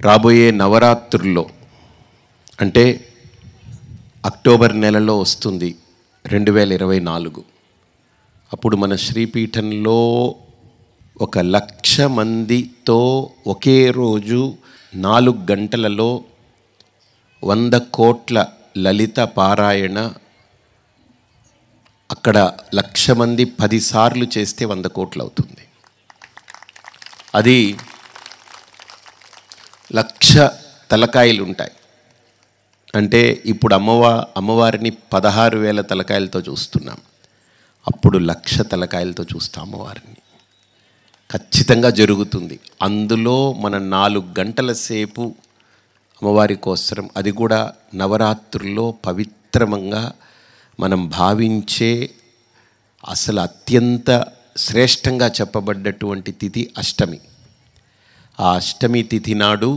రాబోయే నవరాత్రుల్లో అంటే అక్టోబర్ నెలలో వస్తుంది 2024. అప్పుడు మన శ్రీపీఠంలో 1,00,000 మందితో ఒకే రోజు 4 గంటలలో 100 కోట్ల లలిత పారాయణ. అక్కడ 1,00,000 మంది 10 సార్లు చేస్తే 100 కోట్లు అవుతుంది. అది 1,00,000 తలకాయలు ఉంటాయి. అంటే ఇప్పుడు అమ్మవారిని 16,000 తలకాయలతో చూస్తున్నాం. అప్పుడు 1,00,000 తలకాయలతో చూస్తాం అమ్మవారిని. ఖచ్చితంగా జరుగుతుంది. అందులో మన 4 గంటల సేపు అమ్మవారి కోసం, అది కూడా నవరాత్రుల్లో పవిత్రంగా మనం భావించే అసలు అత్యంత శ్రేష్టంగా చెప్పబడ్డటువంటి తిథి అష్టమి. ఆ అష్టమి తిథి నాడు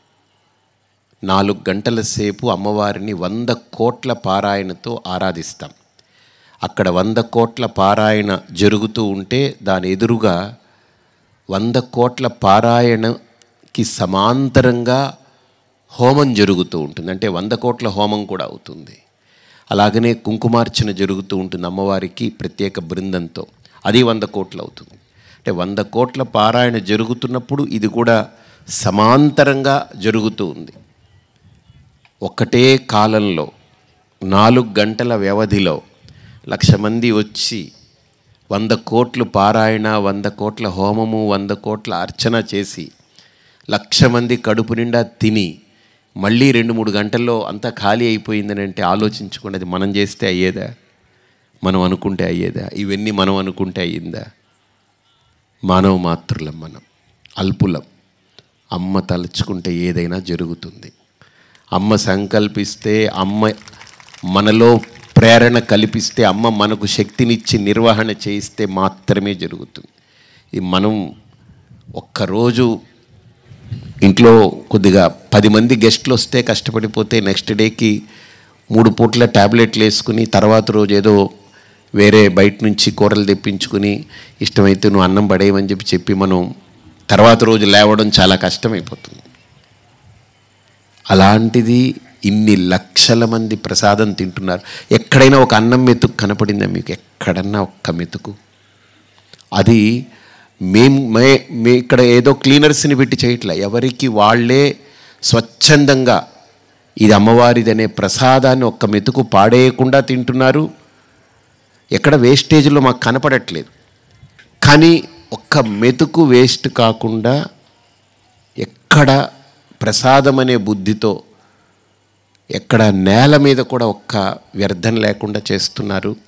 4 గంటల సేపు అమ్మవారిని 100 కోట్ల పారాయణతో ఆరాధిస్తాం. అక్కడ 100 కోట్ల పారాయణ జరుగుతూ ఉంటే దాని ఎదురుగా 100 కోట్ల పారాయణకి సమాంతరంగా హోమం జరుగుతూ ఉంటుంది. అంటే 100 కోట్ల హోమం కూడా అవుతుంది. అలాగనే కుంకుమార్చన జరుగుతూ ఉంటుంది అమ్మవారికి ప్రత్యేక బృందంతో. అది 100 కోట్లు అవుతుంది. అంటే 100 కోట్ల పారాయణ జరుగుతున్నప్పుడు ఇది కూడా సమాంతరంగా జరుగుతూ ఉంది. ఒకటే కాలంలో 4 గంటల వ్యవధిలో 1,00,000 మంది వచ్చి 100 కోట్లు పారాయణ, 100 కోట్ల హోమము, 100 కోట్ల అర్చన చేసి 1,00,000 మంది కడుపు నిండా తిని మళ్ళీ 2-3 గంటల్లో అంతా ఖాళీ అయిపోయిందని అంటే ఆలోచించుకోండి. అది మనం చేస్తే అయ్యేదా? మనం అనుకుంటే అయ్యేదా? ఇవన్నీ మనం అనుకుంటే అయ్యిందా? మానవ మాతృలం, మనం అల్పులం. అమ్మ తలుచుకుంటే ఏదైనా జరుగుతుంది. అమ్మ సంకల్పిస్తే, అమ్మ మనలో ప్రేరణ కల్పిస్తే, అమ్మ మనకు శక్తినిచ్చి నిర్వహణ చేయిస్తే మాత్రమే జరుగుతుంది. ఈ మనం ఒక్కరోజు ఇంట్లో కొద్దిగా 10 మంది గెస్ట్లు వస్తే కష్టపడిపోతే నెక్స్ట్ డేకి 3 పూట్ల ట్యాబ్లెట్లు వేసుకుని తర్వాత రోజు ఏదో వేరే బయట నుంచి కూరలు తెప్పించుకుని ఇష్టమైతే నువ్వు అన్నం పడేయమని చెప్పి మనం తర్వాత రోజు లేవడం చాలా కష్టమైపోతుంది. అలాంటిది ఇన్ని 1,00,000 మంది ప్రసాదం తింటున్నారు. ఎక్కడైనా ఒక అన్నం మెతుకు కనపడిందా మీకు? ఎక్కడన్నా ఒక్క మెతుకు? అది మేము ఇక్కడ ఏదో క్లీనర్స్ని పెట్టి చేయట్లే. ఎవరికి వాళ్ళే స్వచ్ఛందంగా ఇది అమ్మవారిదనే ప్రసాదాన్ని ఒక్క మెతుకు పాడేయకుండా తింటున్నారు. ఎక్కడ వేస్టేజ్లో మాకు కనపడట్లేదు. కానీ ఒక్క మెతుకు వేస్ట్ కాకుండా ఎక్కడ ప్రసాదం అనే బుద్ధితో ఎక్కడ నేల మీద కూడా ఒక్క వ్యర్థం లేకుండా చేస్తున్నారు.